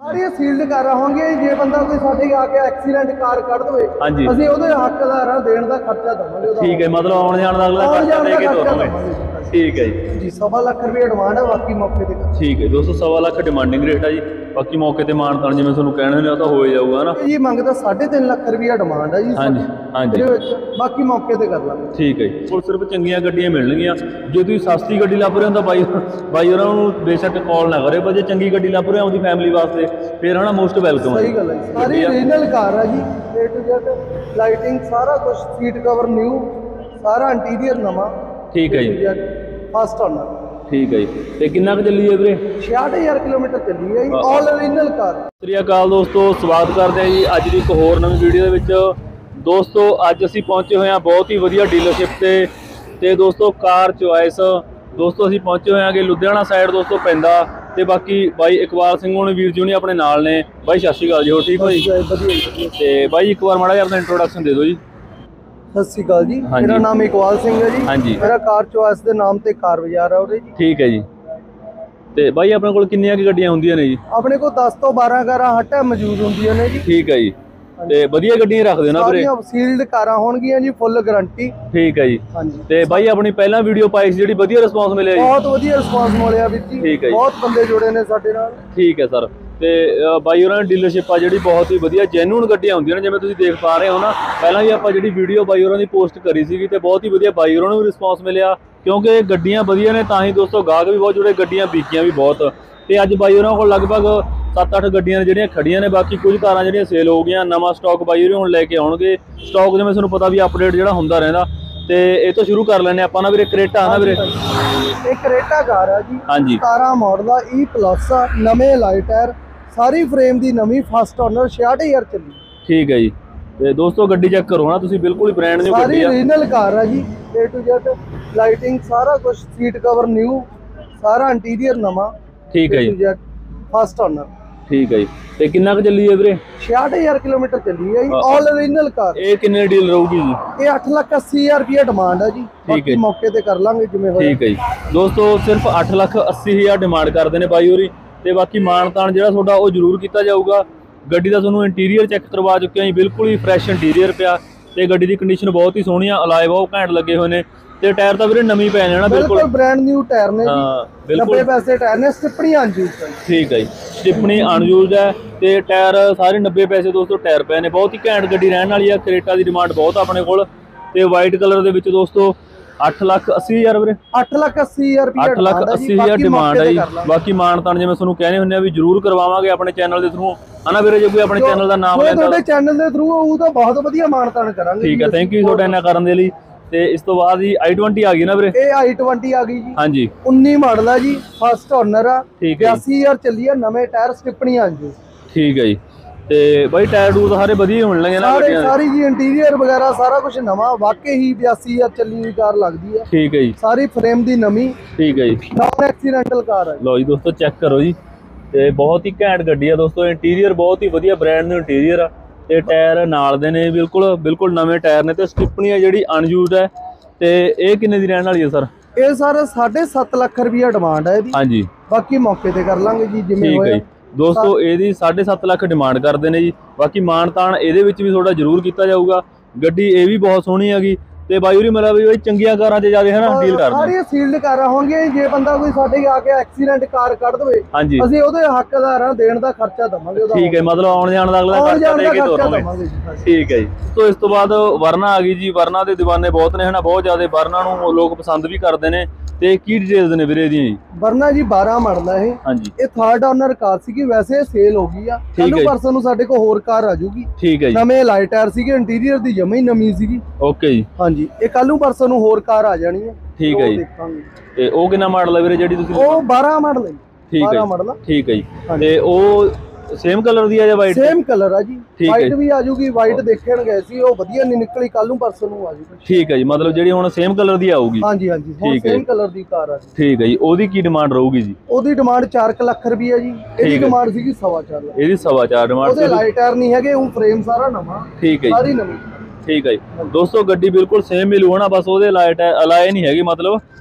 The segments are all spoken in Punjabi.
ਸਾਰੀਆਂ ਸੀਲਡ ਕਰ ਹੋਣਗੇ। ਜੇ ਬੰਦਾ ਕੋਈ ਸਾਡੇ ਆ ਕੇ ਐਕਸੀਡੈਂਟ ਕਾਰ ਕੱਢ ਦਵੇ ਹਾਂਜੀ ਅਸੀਂ ਉਹਦੇ ਹੱਕਦਾਰ ਆ, ਦੇਣ ਦਾ ਖਰਚਾ ਦਵਾਂਗੇ। ਠੀਕ ਹੈ, ਮਤਲਬ ਆਉਣ ਜਾਣ ਦਾ ਅਗਲਾ ਖਰਚਾ ਦੇ ਕੇ ਤੋਰਾਂਗੇ। ਠੀਕ ਹੈ ਜੀ। 1.25 ਲੱਖ ਰੁਪਏ ਡਿਮਾਂਡ ਹੈ, ਬਾਕੀ ਮੌਕੇ ਤੇ। ਠੀਕ ਹੈ ਦੋਸਤੋ, 1.25 ਲੱਖ ਡਿਮਾਂਡਿੰਗ ਰੇਟ ਹੈ ਜੀ, ਬਾਕੀ ਮੌਕੇ ਤੇ ਮਾਨਤਾਨ ਜਿਵੇਂ ਤੁਹਾਨੂੰ ਕਹਿਣੇ ਨੇ ਉਹ ਤਾਂ ਹੋ ਜਾਊਗਾ ਨਾ ਜੀ। ਮੰਗਦਾ 3.5 ਲੱਖ ਰੁਪਏ ਡਿਮਾਂਡ ਹੈ ਜੀ। ਹਾਂਜੀ ਹਾਂਜੀ, ਬਾਕੀ ਮੌਕੇ ਤੇ ਕਰ ਲਾਂਗੇ। ਠੀਕ ਹੈ ਜੀ। ਕੋਲ ਸਿਰਫ ਚੰਗੀਆਂ ਗੱਡੀਆਂ ਮਿਲਣਗੀਆਂ। ਜੇ ਤੁਸੀਂ ਸਸਤੀ ਗੱਡੀ ਲੱਭ ਰਹੇ ਹੋ ਤਾਂ ਬਾਈ ਉਹਨਾਂ ਨੂੰ ਬੇਸ਼ੱਕ ਕਾਲ ਨਾ ਕਰੇ, ਪਰ ਜੇ ਚੰਗੀ ਗੱਡੀ ਲੱਭ ਰਹੇ ਹੋ ਉਹਦੀ ਫੈਮਿਲੀ ਵਾਸਤੇ ਫਿਰ ਹਨਾ ਮੋਸਟ ਵੈਲਕਮ ਹੈ। ਸਹੀ ਗੱਲ ਹੈ, ਸਾਰੀ ਓਰੀਜਨਲ ਕਾਰ ਹੈ ਜੀ। A to Z ਲਾਈਟਿੰਗ ਸਾਰਾ ਕੁਝ, ਸੀਟ ਕਵਰ ਨਿਊ, ਸਾਰਾ ਇੰਟੀਰੀਅਰ ਨਵਾਂ। ਠੀਕ ਹੈ ਜੀ, ਫਸਟ ਓਨਰ। ਠੀਕ ਹੈ ਜੀ। ਤੇ ਕਿੰਨਾ ਕੁ ਚੱਲੀ ਹੈ ਵੀਰੇ? 66000 ਕਿਲੋਮੀਟਰ ਚੱਲੀ ਹੈ ਜੀ, ਆਲ ਓਰੀਜਨਲ ਕਾਰ। ਸਤਿ ਸ਼੍ਰੀ ਅਕਾਲ ਦੋਸਤੋ, ਸਵਾਗਤ ਕਰਦੇ ਹਾਂ ਜੀ ਅੱਜ ਦੀ ਇੱਕ ਹੋਰ ਨਵੀਂ ਵੀਡੀਓ ਦੇ ਵਿੱਚ। ਦੋਸਤੋ ਅੱਜ ਅਸੀਂ ਪਹੁੰਚੇ ਹੋਏ ਹਾਂ ਬਹੁਤ ਹੀ ਵਧੀਆ ਡੀਲਰਸ਼ਿਪ ਤੇ ਦੋਸਤੋ ਕਾਰ ਚੁਆਇਸ। ਦੋਸਤੋ ਅਸੀਂ ਪਹੁੰਚੇ ਹੋਏ ਹਾਂਗੇ ਲੁਧਿਆਣਾ ਸਾਈਡ ਦੋਸਤੋ ਪੈਂਦਾ। ਤੇ ਬਾਕੀ ਬਾਈ ਇਕਬਾਲ ਸਿੰਘ ਹੋਣੀ ਵੀਰ ਜੀ ਹੁਣੀ ਆਪਣੇ ਨਾਲ ਨੇ। ਬਾਈ ਸਤਿ ਸ਼੍ਰੀ ਅਕਾਲ ਜੀ, ਹੋਰ ਠੀਕ ਹੋ ਜੀ? ਵਧੀਆ। ਤੇ ਬਾਈ ਇੱਕ ਵਾਰ ਮਾੜਾ ਜਿਹਾ ਆਪਣਾ ਇੰਟਰੋਡਕਸ਼ਨ ਦੇ ਦਿਓ ਜੀ। ਸਤਿ ਸ਼੍ਰੀ ਅਕਾਲ ਜੀ, ਮੇਰਾ ਨਾਮ ਇਕਬਾਲ ਸਿੰਘ ਹੈ ਜੀ। ਹਾਂਜੀ, ਮੇਰਾ ਕਾਰ ਚੁਆਇਸ ਦੇ ਨਾਮ ਤੇ ਕਾਰ ਬਾਜ਼ਾਰ ਹੈ ਉਹਦੇ ਜੀ। ਠੀਕ ਹੈ ਜੀ। ਤੇ ਬਾਈ ਆਪਣੇ ਕੋਲ ਕਿੰਨੀਆਂ ਕੁ ਗੱਡੀਆਂ ਹੁੰਦੀਆਂ ਨੇ ਜੀ? ਆਪਣੇ ਕੋਲ 10 ਤੋਂ 12 ਕਾਰਾਂ ਹਰ ਟਾਈਮ ਮੌਜੂਦ ਹੁੰਦੀਆਂ ਨੇ ਜੀ। ਠੀਕ ਹੈ ਜੀ। ਤੇ ਵਧੀਆ ਗੱਡੀਆਂ ਰੱਖਦੇ ਨਾ ਵੀਰੇ? ਸਾਰੀਆਂ ਸੀਲਡ ਕਾਰਾਂ ਹੋਣਗੀਆਂ ਜੀ, ਫੁੱਲ ਗਾਰੰਟੀ। ਠੀਕ ਹੈ ਜੀ। ਹਾਂਜੀ। ਤੇ ਬਾਈ ਆਪਣੀ ਪਹਿਲਾਂ ਵੀਡੀਓ ਪਾਈ ਸੀ ਜਿਹੜੀ, ਵਧੀਆ ਰਿਸਪੌਂਸ ਮਿਲਿਆ ਜੀ? ਬਹੁਤ ਵਧੀਆ ਰਿਸਪੌਂਸ ਮਿਲਿਆ ਵੀਰ ਜੀ। ਠੀਕ ਹੈ ਜੀ। ਬਹੁਤ ਬੰਦੇ ਜੁੜੇ ਨੇ ਸਾਡੇ ਨਾਲ। ਠੀਕ ਹੈ ਸਰ। ਤੇ ਬਾਈ ਉਹਨਾਂ ਦੀ ਡੀਲਰਸ਼ਿਪ ਆ ਜਿਹੜੀ ਬਹੁਤ ਹੀ ਵਧੀਆ ਜੈਨੂਨ ਗੱਡੀਆਂ ਹੁੰਦੀਆਂ ਨੇ, ਜਿਵੇਂ ਤੁਸੀਂ ਦੇਖ ਪਾ ਰਹੇ ਹੋ ਨਾ। ਪਹਿਲਾਂ ਵੀ ਆਪਾਂ ਜਿਹੜੀ ਵੀਡੀਓ ਬਾਈ ਉਹਨਾਂ ਦੀ ਪੋਸਟ ਕਰੀ ਸੀਗੀ ਤੇ ਬਹੁਤ ਹੀ ਵਧੀਆ ਬਾਈ ਉਹਨਾਂ ਨੂੰ ਵੀ ਰਿਸਪੌਂਸ ਮਿਲਿਆ, ਕਿਉਂਕਿ ਗੱਡੀਆਂ ਵਧੀਆ ਨੇ ਤਾਂ ਹੀ ਦੋਸਤੋ ਗਾਹਕ ਵੀ ਬਹੁਤ ਜੁੜੇ, ਗੱਡੀਆਂ ਵਿਕੀਆਂ ਵੀ ਬਹੁਤ। ਤੇ ਅੱਜ ਬਾਈ ਉਹਨਾਂ ਕੋਲ ਲਗਭਗ 7-8 ਗੱਡੀਆਂ ਨੇ ਜਿਹੜੀਆਂ ਖੜੀਆਂ ਨੇ, ਬਾਕੀ ਕੁਝ ਕਾਰਾਂ ਜਿਹੜੀਆਂ ਸੇਲ ਹੋ ਗਈਆਂ। ਨਵਾਂ ਸਟਾਕ ਬਾਈ ਉਹਨਾਂ ਹੁਣ ਲੈ ਕੇ ਆਉਣਗੇ। ਸਟਾਕ ਜਿਵੇਂ ਤੁਹਾਨੂੰ ਪਤਾ ਵੀ ਅਪਡੇਟ ਜਿਹੜਾ ਹੁੰਦਾ ਰਹਿੰਦਾ। ਤੇ ਇਹ ਤੋਂ ਸ਼ੁਰੂ ਕਰ ਲੈਂਦੇ ਆਪਾਂ ਨਾ ਵੀਰੇ, ਕਰੇਟਾ ਨਾ ਵੀਰੇ? ਇਹ ਕਰੇਟਾ ਕਾਰ ਆ ਜੀ। ਹਾਂਜੀ। 17 ਮਾਡਲ ਆ, E+ ਆ, ਨਵੇਂ ਲਾਈਟ ਟਾਇਰ, ਸਾਰੀ ਫਰੇਮ ਦੀ ਨਵੀਂ, ਫਸਟ ਓਨਰ, 66000 ਚੱਲੀ। ਠੀਕ ਹੈ ਜੀ। ਤੇ ਦੋਸਤੋ ਗੱਡੀ ਚੈੱਕ ਕਰੋ ਨਾ ਤੁਸੀਂ, ਬਿਲਕੁਲ ਹੀ ਬ੍ਰਾਂਡ ਨਿਊ ਗੱਡੀ ਆ। ਸਾਰੀ ਓਰੀਜਨਲ ਕਾਰ ਆ ਜੀ। A to Z ਲਾਈਟਿੰਗ ਸਾਰਾ ਕੁਝ, ਸੀਟ ਕਵਰ ਨਿਊ, ਸਾਰਾ ਇੰਟੀਰੀਅਰ ਨਵਾਂ। ਠੀਕ ਹੈ ਜੀ। First owner. ਠੀਕ ਹੈ ਜੀ। ਤੇ ਕਿੰਨਾ ਕੁ ਚੱਲੀ ਹੈ ਵੀਰੇ? 66000 ਕਿਲੋਮੀਟਰ ਚੱਲੀ ਹੈ ਜੀ, ਆਲ ਓਰੀਜਨਲ ਕਾਰ। ਇਹ ਕਿੰਨੇ ਡੀਲ ਰਹੂਗੀ ਜੀ? ਇਹ 8,80,000 ਰੁਪਏ ਡਿਮਾਂਡ ਹੈ ਜੀ। ਬਾਕੀ ਮੌਕੇ ਤੇ ਕਰ ਲਾਂਗੇ ਜਿਵੇਂ ਹੋਇਆ। ਠੀਕ ਹੈ ਜੀ। ਦੋਸਤੋ ਸਿਰਫ 8,80,000 ਡਿਮਾਂਡ ਕਰਦੇ ਨੇ ਬਾਈ ਹੋਰੀ, ਤੇ ਬਾਕੀ ਮਾਨਤਾਨ ਜਿਹੜਾ ਤੁਹਾਡਾ ਉਹ ਜ਼ਰੂਰ ਕੀਤਾ ਜਾਊਗਾ। ਗੱਡੀ ਦਾ ਤੁਹਾਨੂੰ ਇੰਟੀਰੀਅਰ ਚੈੱਕ ਕਰਵਾ ਚੁੱਕੇ ਹਾਂ ਜੀ, ਬਿਲਕੁਲ ਹੀ ਫਰੈਸ਼ ਇੰਟੀਰੀਅਰ ਪਿਆ। ਤੇ ਗੱਡੀ ਦੀ ਕੰਡੀਸ਼ਨ ਬਹੁਤ ਹੀ ਸੋਹਣੀ ਆ, ਅਲਾਏ ਬਹੁਤ ਘੈਂਟ ਲੱਗੇ ਹੋਏ ਨੇ। ਤੇ ਟਾਇਰ ਤਾਂ ਵੀਰੇ ਨਵੀਂ ਪੈ ਜਾਣਾ, ਬਿਲਕੁਲ ਬ੍ਰਾਂਡ ਨਿਊ ਟਾਇਰ ਨੇ ਜੀ। 90 ਪੈਸੇ ਟਾਇਰ ਨੇ, ਸਟਿੱਪਣੀ ਅਨਯੂਜ਼ਡ ਹੈ। ਠੀਕ ਹੈ ਜੀ, ਸਟਿੱਪਣੀ ਅਨਯੂਜ਼ਡ ਹੈ ਤੇ ਟਾਇਰ ਸਾਰੇ 90 ਪੈਸੇ ਦੋਸਤੋ ਟਾਇਰ ਪਏ ਨੇ। ਬਹੁਤ ਹੀ ਘੈਂਟ ਗੱਡੀ ਰਹਿਣ ਵਾਲੀ ਆ। ਕਰੇਟਾ ਦੀ ਡਿਮਾਂਡ ਬਹੁਤ ਆਪਣੇ ਕੋਲ। ਤੇ ਵਾਈਟ ਕਲਰ ਦੇ ਵਿੱਚ ਦੋਸਤੋ 8,80,000 ਵੀਰੇ? 8,80,000 ਰੁਪਏ 8,80,000 ਡਿਮਾਂਡ ਹੈ ਜੀ। ਬਾਕੀ ਮਾਨਤਾਨ ਜਿਵੇਂ ਤੁਹਾਨੂੰ ਕਹਿੰਦੇ ਹੁੰਦੇ ਆ ਵੀ ਜ਼ਰੂਰ ਕਰਵਾਵਾਂਗੇ ਆਪਣੇ ਚੈਨਲ ਦੇ ਥਰੂ, ਹਨਾ ਵੀਰੇ? ਜੇ ਕੋਈ ਆਪਣੇ ਚੈਨਲ ਦਾ ਨਾਮ ਲੈਂਦਾ ਤੁਹਾਡੇ ਚੈਨਲ ਦੇ ਥਰੂ ਉਹ ਤਾਂ ਬਹੁਤ ਵਧੀਆ ਮਾਨਤਾਨ ਕਰਾਂਗੇ। ਠੀਕ ਹੈ, ਥੈਂਕ ਯੂ ਤੁਹਾਡਾ ਇੰਨਾ ਕਰਨ ਦੇ ਲਈ। ਤੇ ਇਸ ਤੋਂ ਬਾਅਦ ਜੀ i20 ਆ ਗਈ ਨਾ ਵੀਰੇ? ਇਹ i20 ਆ ਗਈ ਜੀ। ਹਾਂਜੀ। 19 ਮਾਡਲ ਆ ਜੀ, ਫਸਟ ਓਨਰ ਆ। ਠੀਕ ਹੈ। 82,000 ਚੱਲੀ ਆ, ਨਵੇਂ ਟਾਇਰ, ਸਟਿੱਪਣੀ ਅਨਯੂਜ਼ਡ। ਠੀਕ ਹੈ ਜੀ। ਤੇ ਬਾਈ ਟਾਇਰ ਟੂਰ ਸਾਰੇ ਵਧੀਆ ਮਿਲਣਗੇ ਨਾ ਗੱਡੀਆਂ ਦੇ? ਸਾਰੀ ਜੀ ਇੰਟੀਰੀਅਰ ਵਗੈਰਾ ਸਾਰਾ ਕੁਝ ਨਵਾਂ। ਵਾਕਈ ਹੀ 82,000 ਚੱਲੀ ਹੋਈ ਕਾਰ ਲੱਗਦੀ ਆ। ਠੀਕ ਹੈ ਜੀ। ਸਾਰੀ ਫਰੇਮ ਦੀ ਨਵੀਂ। ਠੀਕ ਹੈ ਜੀ। ਨਾਨ ਐਕਸੀਡੈਂਟਲ ਕਾਰ ਹੈ। ਲਓ ਜੀ ਦੋਸਤੋ ਚੈੱਕ ਕਰੋ ਜੀ। ਤੇ ਬਹੁਤ ਹੀ ਘੈਂਟ ਗੱਡੀ ਆ ਦੋਸਤੋ, ਇੰਟੀਰੀਅਰ ਬਹੁਤ ਹੀ ਵਧੀਆ, ਬ੍ਰਾਂਡ ਨਿਊ ਇੰਟੀਰੀਅਰ ਆ। ਤੇ ਟਾਇਰ ਨਾਲ ਦੇ ਨੇ, ਬਿਲਕੁਲ ਨਵੇਂ ਟਾਇਰ ਨੇ। ਤੇ ਸਟਿੱਪਣੀ ਆ ਜਿਹੜੀ ਅਨਯੂਜ਼ਡ ਹੈ। ਤੇ ਇਹ ਕਿੰਨੇ ਦੀ ਰਹਿਣ ਵਾਲੀ ਹੈ ਸਰ? ਇਹ ਸਰ 7.5 ਲੱਖ ਰੁਪਏ ਡਿਮਾਂਡ ਹੈ ਇਹਦੀ। ਹਾਂਜੀ। ਬਾਕੀ ਮੌਕੇ ਤੇ ਕਰ ਲਾਂਗੇ ਜੀ ਜਿਵੇਂ ਹੋਇਆ। ਠੀਕ ਹੈ ਦੋਸਤੋ, ਇਹਦੀ 7.5 ਲੱਖ ਡਿਮਾਂਡ ਕਰਦੇ ਨੇ ਜੀ। ਬਾਕੀ ਮਾਨਤਾਨ ਇਹਦੇ ਵਿੱਚ ਵੀ ਥੋੜਾ ਜ਼ਰੂਰ ਕੀਤਾ ਜਾਊਗਾ। ਗੱਡੀ ਇਹ ਵੀ ਬਹੁਤ ਸੋਹਣੀ ਹੈਗੀ। ਤੇ ਬਾਈ ਹੋਰੀ ਮਤਲਬ ਵੀ ਚੰਗੀਆਂ ਕਾਰਾਂ 'ਚ ਜ਼ਿਆਦਾ ਹੈ ਨਾ ਡੀਲ ਕਰਦੇ? ਸਾਰੀਆਂ ਸੀਲਡ ਕਾਰਾਂ ਹੋਣਗੀਆਂ। ਜੇ ਬੰਦਾ ਕੋਈ ਸਾਡੇ ਆ ਕੇ ਐਕਸੀਡੈਂਟ ਕਾਰ ਕੱਢ ਦਵੇ ਅਸੀਂ ਉਹਦੇ ਹੱਕਦਾਰ ਆ, ਦੇਣ ਦਾ ਖਰਚਾ ਦਵਾਂਗੇ ਉਹਦਾ। ਠੀਕ ਹੈ, ਮਤਲਬ ਆਉਣ ਜਾਣ ਦਾ ਅਗਲਾ ਖਰਚਾ ਦੇ ਕੇ ਤੋਰਾਂਗੇ। ਠੀਕ ਹੈ ਜੀ। ਸੋ ਇਸ ਤੋਂ ਬਾਅਦ ਵਰਨਾ ਆ ਗਈ ਜੀ। ਵਰਨਾ ਦੇ دیਵਾਨੇ ਬਹੁਤ ਨੇ ਹਨਾ, ਬਹੁਤ ਜ਼ਿਆਦਾ। ਵਰਨਾ ਨੂੰ ਲੋਕ ਪਸੰਦ ਵੀ ਕਰਦੇ ਨੇ। ਤੇ ਕੀ ਡਿਟੇਲਸ ਨੇ ਵੀਰੇ ਇਹਦੀਆਂ ਜੀ? ਵਰਨਾ ਜੀ 12 ਮਾਡਲ ਹੈ ਇਹ। ਹਾਂਜੀ। ਇਹ 3rd ਓਨਰ ਕਾਰ ਸੀਗੀ, ਵੈਸੇ ਸੇਲ ਹੋ ਗਈ ਆ। ਕੱਲ ਨੂੰ ਪਰਸਨ ਨੂੰ ਸਾਡੇ ਕੋਲ ਹੋਰ ਕਾਰ ਆ ਜੂਗੀ। ਠੀਕ ਹੈ ਜੀ। ਨਵੇਂ ਲਾਈਟ ਟਾਇਰ ਸੀਗੇ, ਇੰਟੀਰੀਅਰ ਦੀ ਜਮਾ ਹੀ ਨਵੀਂ ਸੀਗੀ। ਓਕੇ ਜੀ। ਹਾਂਜੀ, ਇਹ ਕੱਲ ਨੂੰ ਪਰਸਨ ਨੂੰ ਹੋਰ ਕਾਰ ਆ ਜਾਣੀ ਹੈ। ਠੀਕ ਹੈ ਜੀ। ਤੇ ਉਹ ਕਿੰਨਾ ਮਾਡਲ ਹੈ ਵੀਰੇ ਜਿਹੜੀ ਤੁਸੀਂ? ਉਹ 12 ਮਾਡਲ ਹੈ। ਠੀਕ ਹੈ 12 ਮਾਡਲ। ਠੀਕ ਹੈ ਜੀ। ਤੇ ਉਹ ਸੇਮ ਕਲਰ ਦੀ ਆ ਜਾਂ ਵਾਈਟ? ਸੇਮ ਕਲਰ ਆ ਜੀ। ਵਾਈਟ ਵੀ ਆ ਜੂਗੀ। ਵਾਈਟ ਦੇਖਣ ਗਏ ਸੀ, ਉਹ ਵਧੀਆ ਨਹੀਂ ਨਿਕਲੀ। ਕੱਲ ਨੂੰ ਪਰਸਨ ਨੂੰ ਆ ਜੂਗੀ। ਠੀਕ ਹੈ ਜੀ, ਮਤਲਬ ਜਿਹੜੀ ਹੁਣ ਸੇਮ ਕਲਰ ਦੀ ਆਊਗੀ? ਹਾਂਜੀ ਹਾਂਜੀ, ਹੁਣ ਸੇਮ ਕਲਰ ਦੀ ਕਾਰ ਆ ਜੀ। ਠੀਕ ਹੈ ਜੀ। ਉਹਦੀ ਕੀ ਡਿਮਾਂਡ ਰਹੂਗੀ ਜੀ? ਉਹਦੀ ਡਿਮਾਂਡ 4 ਲੱਖ ਰੁਪਏ ਜੀ। ਇਹਦੀ ਡਿਮਾਂਡ ਸੀਗੀ 4.25 ਲੱਖ। ਇਹਦੀ 4.25 ਡਿਮਾਂਡ। ਉਹਦੇ ਲਾਈਟ ਟਾਇਰ ਨਹੀਂ ਹੈਗੇ, ਉਹ ਫਰੇਮ ਸਾਰਾ ਨਵਾਂ। ਠੀਕ ਹੈ ਸਾਰੀ ਨਵੀਂ। ਠੀਕ ਹੈ ਜੀ ਦੋਸਤੋ, ਗੱਡੀ ਬਿਲਕੁਲ ਸੇਮ ਮਿਲੂ ਹਨਾ, ਬਸ ਉਹਦੇ ਲਾਈਟ ਅਲਾਏ ਨਹੀਂ ਹੈਗੀ, ਮਤਲਬ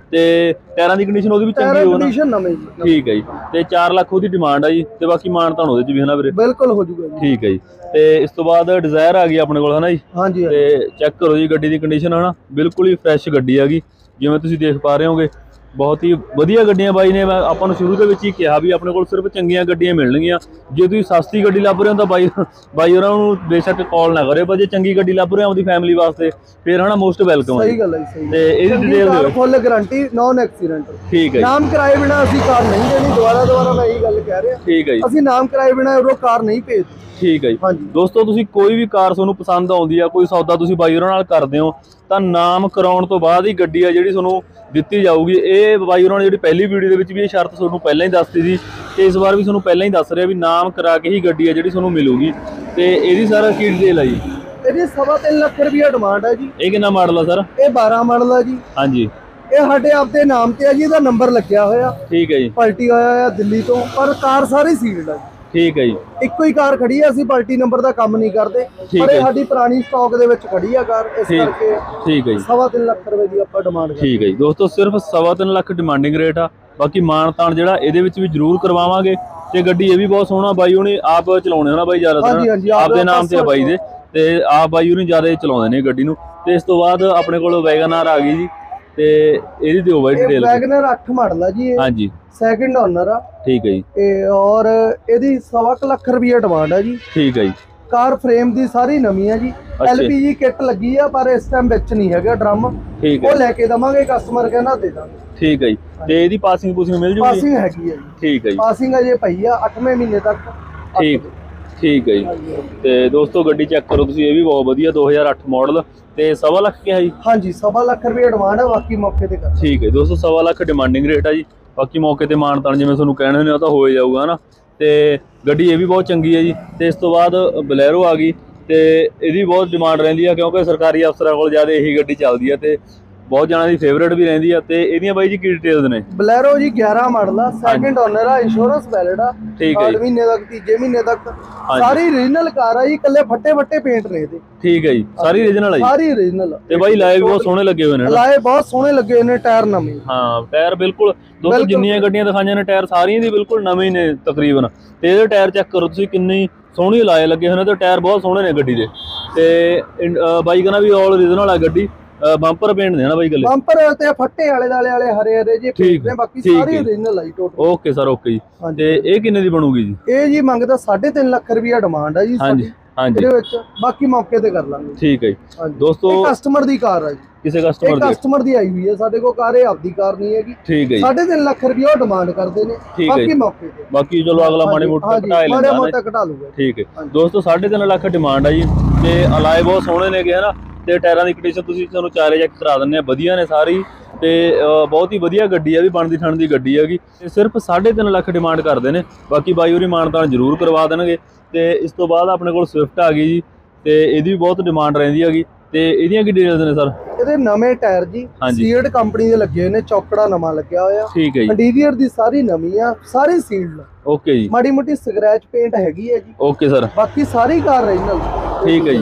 ਤੇ ਟਾਇਰਾਂ ਦੀ ਕੰਡੀਸ਼ਨ ਉਹਦੀ ਵੀ ਚੰਗੀ ਟਾਇਰ ਹੋਵੇ ਨਾ। ਕੰਡੀਸ਼ਨ ਨਵੇਂ ਜੀ। ਠੀਕ ਹੈ ਜੀ। ਤੇ 4 ਲੱਖ ਉਹਦੀ ਡਿਮਾਂਡ ਆ ਜੀ, ਤੇ ਬਾਕੀ ਮਾਨਤਾਨ ਉਹਦੇ ਚ ਵੀ ਹੈ ਨਾ ਵੀਰੇ? ਬਿਲਕੁਲ ਹੋ ਜੂਗਾ ਜੀ। ਠੀਕ ਹੈ ਜੀ। ਤੇ ਇਸ ਤੋਂ ਬਾਅਦ ਡਿਜ਼ਾਇਰ ਆ ਗਈ ਆਪਣੇ ਕੋਲ, ਹੈ ਨਾ ਜੀ? ਹਾਂਜੀ ਤੇ ਚੈੱਕ ਕਰੋ ਜੀ ਗੱਡੀ ਦੀ ਕੰਡੀਸ਼ਨ, ਹੈ ਨਾ, ਬਿਲਕੁਲ ਹੀ ਫਰੈਸ਼ ਗੱਡੀ ਹੈਗੀ ਜਿਵੇਂ ਤੁਸੀਂ ਦੇਖ ਪਾ ਰਹੇ ਹੋਗੇ। ਬਹੁਤ ਹੀ ਵਧੀਆ ਗੱਡੀਆਂ ਬਾਈ ਨੇ ਆਪਾਂ ਨੂੰ ਸ਼ੁਰੂ ਦੇ ਵਿੱਚ ਹੀ ਕਿਹਾ ਵੀ ਆਪਣੇ ਕੋਲ ਸਿਰਫ ਚੰਗੀਆਂ ਗੱਡੀਆਂ ਮਿਲਣਗੀਆਂ। ਜੇ ਤੁਸੀਂ ਸਸਤੀ ਗੱਡੀ ਲੱਭ ਰਹੇ ਹੋ ਤਾਂ ਬਾਈ ਉਹਨਾਂ ਨੂੰ ਬੇਸ਼ੱਕ ਕਾਲ ਨਾ ਕਰਿਓ, ਪਰ ਜੇ ਚੰਗੀ ਗੱਡੀ ਲੱਭ ਰਹੇ ਹੋ ਆਪਣੀ ਫੈਮਿਲੀ ਵਾਸਤੇ ਫਿਰ ਹਨਾ ਮੋਸਟ ਵੈਲਕਮ ਹੈ। ਸਹੀ ਗੱਲ ਹੈ, ਸਹੀ। ਤੇ ਇਹਦੀ ਡਿਟੇਲ ਦਿਓ। Full guarantee, non accident. ਠੀਕ ਹੈ। ਨਾਮ ਕਰਾਏ ਬਿਨਾ ਅਸੀਂ ਕਾਰ ਨਹੀਂ ਦੇਣੀ, ਦੁਬਾਰਾ ਮੈਂ ਇਹੀ ਗੱਲ ਕਹਿ ਰਿਹਾ। ਠੀਕ ਹੈ ਜੀ। ਅਸੀਂ ਨਾਮ ਕਰਾਏ ਬਿਨਾ ਉਹ ਕਾਰ ਨਹੀਂ ਭੇਜਦੇ। ਠੀਕ ਹੈ ਜੀ। ਦੋਸਤੋ ਤੁਸੀਂ ਕੋਈ ਵੀ ਕਾਰ ਤੁਹਾਨੂੰ ਪਸੰਦ ਆਉਂਦੀ ਆ, ਕੋਈ ਸੌਦਾ ਤੁਸੀਂ ਬਾਈ ਹੋਰਾਂ ਨਾਲ ਕਰਦੇ ਹੋ ਤਾਂ ਨਾਮ ਕਰਾਉਣ ਤੋਂ ਬਾਅਦ ਹੀ ਗੱਡੀ ਆ ਜਿਹੜੀ ਤੁਹਾਨੂੰ ਦਿੱਤੀ ਜਾਊਗੀ। ਇਹ ਬਾਈ ਹੋਰਾਂ ਨੇ ਜਿਹੜੀ ਪਹਿਲੀ ਵੀਡੀਓ ਦੇ ਵਿੱਚ ਵੀ ਇਹ ਸ਼ਰਤ ਤੁਹਾਨੂੰ ਪਹਿਲਾਂ ਹੀ ਦੱਸਤੀ ਸੀ ਤੇ ਇਸ ਵਾਰ ਵੀ ਤੁਹਾਨੂੰ ਪਹਿਲਾਂ ਹੀ ਦੱਸ ਰਿਹਾ ਵੀ ਨਾਮ ਕਰਾ ਕੇ ਹੀ ਗੱਡੀ ਆ ਜਿਹੜੀ ਤੁਹਾਨੂੰ ਮਿਲੂਗੀ। ਤੇ ਇਹਦੀ ਸਾਰਾ ਕੀ ਡਿਟੇਲ ਆ ਜੀ? ਇਹਦੀ 3.5 ਲੱਖ ਰੁਪਏ ਡਿਮਾਂਡ ਹੈ ਜੀ। ਇਹ ਕਿੰਨਾ ਮਾਡਲ ਆ ਸਰ? ਇਹ 12 ਮਾਡਲ ਆ ਜੀ। ਹਾਂਜੀ। ਇਹ ਸਾਡੇ ਆਪਦੇ ਨਾਮ ਤੇ ਆ ਜੀ, ਇਹਦਾ ਨੰਬਰ ਲੱਗਿਆ ਹੋਇਆ। ਠੀਕ ਹੈ ਜੀ। ਪਲਟੀ ਹੋਇਆ ਆ ਦਿੱਲੀ ਤੋਂ, ਪਰ ਕਾਰ ਸਾਰੀ ਸੀਲਡ ਆ ਜੀ। ਠੀਕ ਹੈ ਜੀ। ਇੱਕੋ ਹੀ ਕਾਰ ਖੜੀ ਆ, ਅਸੀਂ ਪਲਟੀ ਨੰਬਰ ਦਾ ਕੰਮ ਨਹੀਂ ਕਰਦੇ, ਪਰ ਇਹ ਸਾਡੀ ਪੁਰਾਣੀ ਸਟਾਕ ਦੇ ਵਿੱਚ ਖੜੀ ਆ ਕਾਰ, ਇਸ ਕਰਕੇ। ਠੀਕ ਹੈ ਜੀ। 3.5 ਲੱਖ ਰੁਪਏ ਦੀ ਆਪਾਂ ਡਿਮਾਂਡ ਕਰਦੇ। ਠੀਕ ਹੈ ਜੀ ਦੋਸਤੋ, ਸਿਰਫ 3.5 ਲੱਖ ਡਿਮਾਂਡਿੰਗ ਰੇਟ ਆ। ਬਾਕੀ ਮਾਨ ਤਾਨ ਜਿਹੜਾ ਇਹਦੇ ਵਿੱਚ ਵੀ ਜ਼ਰੂਰ ਕਰਵਾਵਾਂਗੇ। ਤੇ ਗੱਡੀ ਇਹ ਵੀ ਬਹੁਤ ਸੋਹਣਾ, ਬਾਈ ਉਹਨੇ ਆਪ ਚਲਾਉਣੇ ਹੋਣਾ ਬਾਈ ਜ਼ਿਆਦਾਤਰ, ਆਪਦੇ ਨਾਮ ਤੇ ਆ ਬਾਈ ਦੇ, ਤੇ ਆਪ ਬਾਈ ਉਹਨੇ ਜ਼ਿਆਦਾ ਚਲਾਉਂਦੇ ਨੇ ਗੱਡੀ ਨੂੰ। ਤੇ ਇਸ ਤੋਂ ਬਾਅਦ ਆਪਣੇ ਕੋਲ ਵੈਗਨਆਰ ਆ ਗਈ ਜੀ, ਤੇ ਇਹਦੀ ਦਿਓ ਬਾਈ ਡਿਟੇਲ। ਵੈਗਨਰ 8 ਮਾਡਲ ਆ ਜੀ। ਹਾਂਜੀ। ਸੈਕਿੰਡ ਓਨਰ ਆ। ਠੀਕ ਹੈ ਜੀ। ਤੇ ਔਰ ਇਹਦੀ 1.25 ਲੱਖ ਰੁਪਏ ਡਿਮਾਂਡ ਆ ਜੀ। ਠੀਕ ਹੈ ਜੀ। ਕਾਰ ਫਰੇਮ ਦੀ ਸਾਰੀ ਨਵੀਂ ਆ ਜੀ। LPG ਕਿੱਟ ਲੱਗੀ ਆ, ਪਰ ਇਸ ਟਾਈਮ ਵਿੱਚ ਨਹੀਂ ਹੈਗਾ ਡਰਮ। ਠੀਕ ਹੈ। ਉਹ ਲੈ ਕੇ ਦਵਾਂਗੇ, ਕਸਟਮਰ ਕਹਿੰਦਾ ਦੇ ਦਾਂਗੇ। ਠੀਕ ਹੈ ਜੀ। ਤੇ ਇਹਦੀ ਪਾਸਿੰਗ ਪੂਸਿੰਗ ਮਿਲ ਜੂਗੀ? ਪਾਸਿੰਗ ਹੈਗੀ ਆ ਜੀ। ਠੀਕ ਹੈ ਜੀ। ਪਾਸਿੰਗ ਅਜੇ ਪਈ ਆ 8ਵੇਂ ਮਹੀਨੇ ਤੱਕ। ਠੀਕ ਹੈ ਜੀ। ਤੇ ਦੋਸਤੋ ਗੱਡੀ ਚੈੱਕ ਕਰੋ ਤੁਸੀਂ, ਇਹ ਵੀ ਬਹੁਤ ਵਧੀਆ 2008 ਮਾਡਲ ਤੇ 1.25 ਲੱਖ ਕਿਹਾ ਜੀ? ਹਾਂਜੀ, 1.25 ਲੱਖ ਰੁਪਏ ਡਿਮਾਂਡ ਹੈ, ਬਾਕੀ ਮੌਕੇ ਤੇ ਕਰ। ਠੀਕ ਹੈ ਦੋਸਤੋ, 1.25 ਲੱਖ ਡਿਮਾਂਡਿੰਗ ਰੇਟ ਆ ਜੀ, ਬਾਕੀ ਮੌਕੇ ਤੇ ਮਾਨਤਾਨ ਜਿਵੇਂ ਤੁਹਾਨੂੰ ਕਹਿਣੇ ਹੁੰਦੇ ਉਹ ਤਾਂ ਹੋ ਜਾਊਗਾ ਨਾ। ਤੇ ਗੱਡੀ ਇਹ ਵੀ ਬਹੁਤ ਚੰਗੀ ਹੈ ਜੀ। ਤੇ ਇਸ ਤੋਂ ਬਾਅਦ ਬਲੈਰੋ ਆ ਗਈ, ਤੇ ਇਹਦੀ ਬਹੁਤ ਡਿਮਾਂਡ ਰਹਿੰਦੀ ਆ ਕਿਉਂਕਿ ਸਰਕਾਰੀ ਅਫਸਰਾਂ ਕੋਲ ਜ਼ਿਆਦਾ ਇਹੀ ਗੱਡੀ ਚੱਲਦੀ ਆ ਤੇ ਬਹੁਤ ਜਣਾਂ ਦੀ ਫੇਵਰੇਟ ਵੀ ਰਹਿੰਦੀ ਆ। ਤੇ ਇਹਦੀਆਂ ਬਾਈ ਜੀ ਕੀ ਡਿਟੇਲਸ ਨੇ? ਬਲੈਰੋ ਜੀ 11 ਮਾਡਲ ਆ, ਸੈਕਿੰਡ ਓਨਰ ਆ, ਇੰਸ਼ੋਰੈਂਸ ਵੈਲਿਡ ਆ। ਠੀਕ ਹੈ 8 ਮਹੀਨੇ ਤੱਕ, ਤੀਜੇ ਮਹੀਨੇ ਤੱਕ। ਸਾਰੀ ਓਰੀਜਨਲ ਕਾਰ ਆ ਜੀ, ਇਕੱਲੇ ਫੱਟੇ ਪੇਂਟ ਨੇ ਇਹਦੇ। ਠੀਕ ਹੈ ਜੀ। ਸਾਰੀ ਓਰੀਜਨਲ ਆ ਜੀ? ਸਾਰੀ ਓਰੀਜਨਲ। ਤੇ ਬਾਈ ਲਾਏ ਵੀ ਬਹੁਤ ਸੋਹਣੇ ਲੱਗੇ ਹੋਏ ਨੇ। ਲਾਏ ਬਹੁਤ ਸੋਹਣੇ ਲੱਗੇ ਹੋਏ ਨੇ, ਟਾਇਰ ਨਵੇਂ। ਹਾਂ ਟਾਇਰ ਬਿਲਕੁਲ ਦੋਸਤੋ ਜਿੰਨੀਆਂ ਗੱਡੀਆਂ ਦਿਖਾਈਆਂ ਨੇ ਟਾਇਰ ਸਾਰੀਆਂ ਦੀ ਬਿਲਕੁਲ ਨਵੇਂ ਨੇ ਤਕਰੀਬਨ। ਤੇ ਇਹਦੇ ਟਾਇਰ ਚੈੱਕ ਕਰੋ ਤੁਸੀਂ, ਕਿੰਨੀ ਸੋਹਣੀ ਲਾਏ ਲੱਗੇ ਹੋਏ ਨੇ ਤੇ ਟਾਇਰ ਬਹੁਤ ਸੋਹਣੇ ਨੇ ਗੱਡੀ ਦੇ। ਤੇ ਬਾਈ ਕਹਿੰਦਾ ਵੀ ਆਲ ਓਰੀਜਨਲ ਆ ਗੱਡੀ। ਬੰਪਰ ਪੇਂਟ ਨੇ ਨਾ ਬਾਈ ਗੱਲੇ? ਬੰਪਰ ਤੇ ਫੱਟੇ ਵਾਲੇ ਹਰੇ ਜੇ ਪੇਂਟ ਨੇ, ਬਾਕੀ ਸਾਰੀ ਓਰੀਜਨਲ ਆ ਜੀ ਟੋਟਲ। ਓਕੇ ਸਰ, ਓਕੇ ਜੀ। ਤੇ ਇਹ ਕਿੰਨੇ ਦੀ ਬਣੂਗੀ ਜੀ? ਇਹ ਜੀ ਮੰਗਦਾ 3.5 ਲੱਖ ਰੁਪਏ ਡਿਮਾਂਡ ਆ ਜੀ। ਹਾਂਜੀ ਹਾਂਜੀ। ਇਹਦੇ ਵਿੱਚ ਬਾਕੀ ਮੌਕੇ ਤੇ ਕਰ ਲਾਂਗੇ। ਠੀਕ ਹੈ ਜੀ ਦੋਸਤੋ, ਕਸਟਮਰ ਦੀ ਕਾਰ ਆ ਜੀ। ਕਿਸੇ ਕਸਟਮਰ ਦੀ ਆਈ ਹੋਈ ਹੈ ਸਾਡੇ ਕੋਲ ਕਾਰ, ਇਹ ਆਪਦੀ ਕਾਰ ਨਹੀਂ ਹੈਗੀ। ਠੀਕ ਹੈ ਜੀ। 3.5 ਲੱਖ ਰੁਪਏ ਉਹ ਡਿਮਾਂਡ ਕਰਦੇ ਨੇ, ਬਾਕੀ ਮੌਕੇ ਤੇ। ਬਾਕੀ ਚਲੋ ਅਗਲਾ ਮਾੜੇ ਮੋਟਾ ਘਟਾ ਲੂਗਾ। ਠੀਕ ਹੈ ਦੋਸਤੋ, 3.5 ਲੱਖ ਡਿਮਾਂਡ ਆ ਜੀ। ਤੇ ਅਲਾਏ ਬਹੁਤ ਸੋਹਣੇ ਨੇ ਹੈ ਨਾ। ਤੇ ਟਾਇਰਾਂ ਦੀ ਕੰਡੀਸ਼ਨ ਤੁਸੀਂ ਤੁਹਾਨੂੰ ਚਾਰੇ ਚੈੱਕ ਕਰਾ ਦਿੰਦੇ ਆ, ਵਧੀਆ ਨੇ ਸਾਰੀ। ਤੇ ਬਹੁਤ ਹੀ ਵਧੀਆ ਗੱਡੀ ਆ, ਵੀ ਬਣਦੀ ਠਣ ਦੀ ਗੱਡੀ ਹੈਗੀ। ਤੇ ਸਿਰਫ 3.5 ਲੱਖ ਡਿਮਾਂਡ ਕਰਦੇ ਨੇ, ਬਾਕੀ ਬਾਈ ਹੋਰੀ ਮਾਨਤਾਨ ਜ਼ਰੂਰ ਕਰਵਾ ਦੇਣਗੇ। ਤੇ ਇਸ ਤੋਂ ਬਾਅਦ ਆਪਣੇ ਕੋਲ ਸਵਿਫਟ ਆ ਗਈ ਜੀ, ਤੇ ਇਹਦੀ ਵੀ ਬਹੁਤ ਡਿਮਾਂਡ ਰਹਿੰਦੀ ਹੈਗੀ। ਤੇ ਇਹਦੀਆਂ ਕੀ ਡਿਟੇਲਸ ਨੇ ਸਰ? ਇਹਦੇ ਨਵੇਂ ਟਾਇਰ ਜੀ, ਸੀਲਡ ਕੰਪਨੀ ਦੇ ਲੱਗੇ ਹੋਏ ਨੇ, ਚੌਕੜਾ ਨਵਾਂ ਲੱਗਿਆ ਹੋਇਆ। ਠੀਕ ਹੈ ਜੀ। ਇੰਟੀਰੀਅਰ ਦੀ ਸਾਰੀ ਨਵੀਂ ਆ, ਸਾਰੀ ਸੀਲਡ। ਓਕੇ ਜੀ। ਮਾੜੀ ਮੋਟੀ ਸਕ੍ਰੈਚ ਪੇਂਟ ਹੈਗੀ ਹੈ ਜੀ। Okay sir. ਬਾਕੀ ਸਾਰੀ ਕਾਰ ਓਰੀਜਨਲ। ਠੀਕ ਹੈ ਜੀ।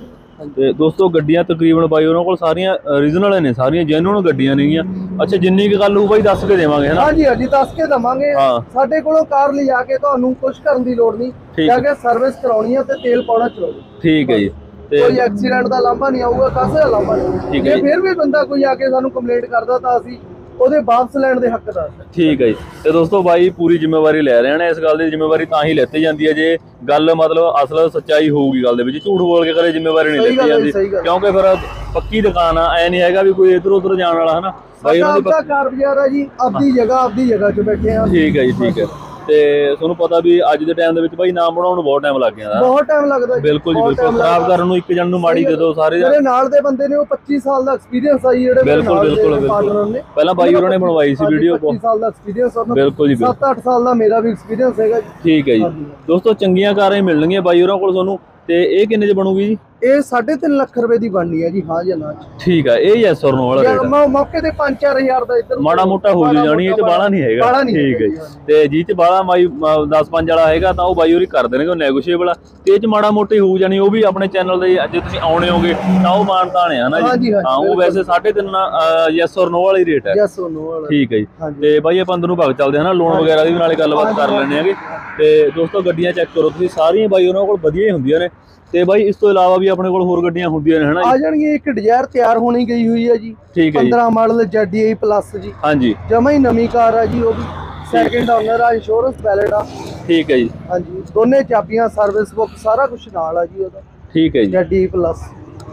ਤੇ ਦੋਸਤੋ ਗੱਡੀਆਂ ਤਕਰੀਬਨ ਬਾਈ ਉਹਨਾਂ ਕੋਲ ਸਾਰੀਆਂ ਓਰੀਜਨਲ ਨੇ, ਸਾਰੀਆਂ ਜੈਨੂਇਨ ਗੱਡੀਆਂ ਨੇਗੀਆਂ। ਅੱਛਾ ਜਿੰਨੀ ਕੁ ਗੱਲ ਹੋਊ ਬਾਈ ਦੱਸ ਕੇ ਦੇਵਾਂਗੇ ਹੈ ਨਾ? ਹਾਂਜੀ ਹਾਂਜੀ ਦੱਸ ਕੇ ਦੇਵਾਂਗੇ। ਸਾਡੇ ਕੋਲੋਂ ਕਾਰ ਲਿਜਾ ਕੇ ਤੁਹਾਨੂੰ ਕੁਝ ਕਰਨ ਦੀ ਲੋੜ ਨਹੀਂ, ਜਾ ਕੇ ਸਰਵਿਸ ਕਰਾਉਣੀ ਹੈ ਤੇ ਤੇਲ ਪਾਉਣਾ ਚਲਾਓ। ਠੀਕ ਹੈ ਜੀ। ਕੋਈ ਐਕਸੀਡੈਂਟ ਦਾ ਲਾਂਭਾ ਨਹੀਂ ਆਊਗਾ, ਕਾਸੇ ਦਾ ਲਾਂਭਾ ਨਹੀਂ। ਜੇ ਫਿਰ ਵੀ ਬੰਦਾ ਕੋਈ ਆ ਕੇ ਸਾਨੂੰ ਕੰਪਲੇਂਟ ਕਰਦਾ ਤਾਂ ਅਸੀਂ ਉਹਦੇ ਵਾਪਸ ਲੈਣ ਦੇ ਹੱਕਦਾਰ। ਠੀਕ ਹੈ ਜੀ। ਤੇ ਦੋਸਤੋ ਬਾਈ ਪੂਰੀ ਜ਼ਿੰਮੇਵਾਰੀ ਲੈ ਰਹੇ ਨੇ, ਇਸ ਗੱਲ ਦੀ ਜ਼ਿੰਮੇਵਾਰੀ ਤਾਂ ਹੀ ਲੈਤੀ ਜਾਂਦੀ ਹੈ ਜੇ ਗੱਲ ਮਤਲਬ ਅਸਲ ਸੱਚਾਈ ਹੋਊਗੀ ਗੱਲ ਦੇ ਵਿੱਚ। ਝੂਠ ਬੋਲ ਕੇ ਕਦੇ ਜ਼ਿੰਮੇਵਾਰੀ ਨਹੀਂ ਲੈਤੀ ਜਾਂਦੀ, ਕਿਉਂਕਿ ਫਿਰ ਪੱਕੀ ਦੁਕਾਨ ਆ, ਐ ਨਹੀਂ ਹੈਗਾ ਵੀ ਕੋਈ ਇੱਧਰ ਉੱਧਰ ਜਾਣ ਵਾਲਾ ਹੈ ਨਾ। ਬਾਈ ਉਹਨਾਂ ਦੀ ਕਾਰ ਬਾਜ਼ਾਰ ਆ ਜੀ, ਆਪਦੀ ਜਗ੍ਹਾ 'ਚ ਬੈਠੇ ਆ। ਠੀਕ ਹੈ ਜੀ, ਠੀਕ ਹੈ। ਤੇ ਤੁਹਾਨੂੰ ਪਤਾ ਵੀ ਅੱਜ ਦੇ ਟਾਈਮ ਦੇ ਵਿੱਚ ਬਾਈ ਨਾਮ ਬਣਾਉਣ ਨੂੰ ਬਹੁਤ ਟਾਈਮ ਲੱਗ ਜਾਂਦਾ। ਬਹੁਤ ਟਾਈਮ ਲੱਗਦਾ। ਬਿਲਕੁਲ ਜੀ ਬਿਲਕੁਲ। ਖਰਾਬ ਕਰਨ ਨੂੰ ਇੱਕ ਜਣ ਨੂੰ ਮਾੜੀ ਦੇ ਦਿਓ ਸਾਰੇ। ਜਿਹੜੇ ਨਾਲ ਦੇ ਬੰਦੇ ਨੇ ਉਹ 25 ਸਾਲ ਦਾ ਐਕਸਪੀਰੀਅੰਸ ਆ ਜਿਹੜੇ ਬਿਲਕੁਲ ਪਹਿਲਾਂ ਬਾਈ ਉਹਨਾਂ ਨੇ ਬਣਵਾਈ ਸੀ ਵੀਡੀਓ। 25 ਸਾਲ ਦਾ ਐਕਸਪੀਰੀਅੰਸ ਆ। ਬਿਲਕੁਲ ਜੀ। 7-8 ਸਾਲ ਦਾ ਮੇਰਾ ਵੀ ਐਕਸਪੀਰੀਅੰਸ ਹੈਗਾ ਜੀ। ਠੀਕ ਹੈ ਜੀ ਦੋਸਤੋ, ਚੰਗੀਆਂ ਕਾਰਾਂ ਹੀ ਮਿਲਣਗੀਆਂ ਬਾਈ ਉਹਨਾਂ ਕੋਲ ਤੁਹਾਨੂੰ। ਤੇ ਇਹ ਕਿੰਨੇ ਚ ਬਣੂਗੀ ਜੀ? ਇਹ 3.5 ਲੱਖ ਰੁਪਏ ਦੀ ਬਣਨੀ ਹੈ ਜੀ। ਹਾਂ ਜਾਂ ਨਾ ਜੀ? ਠੀਕ ਆ, ਇਹ ਯੈਸ ਔਰ ਨੋ ਵਾਲਾ ਰੇਟ ਮੌਕੇ ਤੇ 5-4 ਦਾ ਇੱਧਰ ਮਾੜਾ ਮੋਟਾ ਹੋ ਜਾਣੀ, ਇਹ ਚ ਬਾਲਾ ਨਹੀਂ ਹੈਗਾ। ਠੀਕ ਹੈ ਜੀ। ਤੇ ਜੀ ਚ ਬਾਲਾ ਬਾਈ 10-5 ਵਾਲਾ ਹੈਗਾ ਤਾਂ ਉਹ ਬਾਈ ਹੋਰੀ ਕਰ ਦੇਣਗੇ, ਉਹ ਨੈਗੋਸ਼ੀਏਬਲ ਆ। ਤੇ ਇਹ ਚ ਮਾੜਾ ਮੋਟੀ ਹੋ ਜਾਣੀ, ਉਹ ਵੀ ਆਪਣੇ ਚੈਨਲ ਦੇ ਜੇ ਤੁਸੀਂ ਆਉਣੇ ਹੋਗੇ ਤਾਂ ਉਹ ਮਾਨਤਾਨ ਆ ਨਾ ਜੀ। ਹਾਂ ਉਹ ਵੈਸੇ 3.5 ਯੈਸ ਔਰ ਨੋ ਵਾਲਾ ਹੀ ਰੇਟ ਹੈ। ਯੈਸ ਔਰ ਨੋ ਵਾਲਾ। ਠੀਕ ਹੈ ਜੀ। ਤੇ ਬਾਈ ਆਪਾਂ ਅੰਦਰ ਨੂੰ ਭਗ ਚੱਲਦੇ ਹਾਂ ਨਾ, ਲੋਨ ਵਗੈਰਾ ਦੀ ਵੀ ਨਾਲੇ ਗੱਲਬਾਤ ਕਰ ਲੈਣੇ ਹੈਗੇ। ਤੇ ਦੋਸਤੋ ਗੱਡੀਆਂ ਚੈੱਕ ਕਰੋ ਤੁਸੀਂ, ਸਾਰੀਆਂ ਬਾਈ ਉਹਨਾਂ ਕੋਲ ਵਧੀਆ ਹੀ ਹੁੰਦੀਆਂ ਨੇ। ਤੇ ਬਾਈ ਇਸ ਤੋਂ ਇਲਾਵਾ ਵੀ ਆਪਣੇ ਕੋਲ ਹੋਰ ਗੱਡੀਆਂ ਹੁੰਦੀਆਂ ਨੇ ਹਨਾ ਆ ਜਾਣਗੀਆਂ। ਇੱਕ ਡਿਜ਼ਾਇਰ ਤਿਆਰ ਹੋਣੀ ਗਈ ਹੋਈ ਹੈ ਜੀ। ਠੀਕ ਹੈ ਜੀ। 15 ਮਾਡਲ ZDI ਪਲੱਸ ਜੀ। ਹਾਂਜੀ ਜਮਾ ਹੀ ਨਵੀਂ ਕਾਰ ਆ ਜੀ, ਉਹ ਵੀ ਸੈਕਿੰਡ ਓਨਰ ਆ, ਇੰਸ਼ੋਰੈਂਸ ਵੈਲਿਡ ਆ। ਠੀਕ ਹੈ ਜੀ। ਹਾਂਜੀ ਦੋਨੇ ਚਾਬੀਆਂ, ਸਰਵਿਸ ਬੁੱਕ ਸਾਰਾ ਕੁਝ ਨਾਲ ਆ ਜੀ ਉਹਦਾ। ਠੀਕ ਹੈ ਜੀ। ZDI ਪਲੱਸ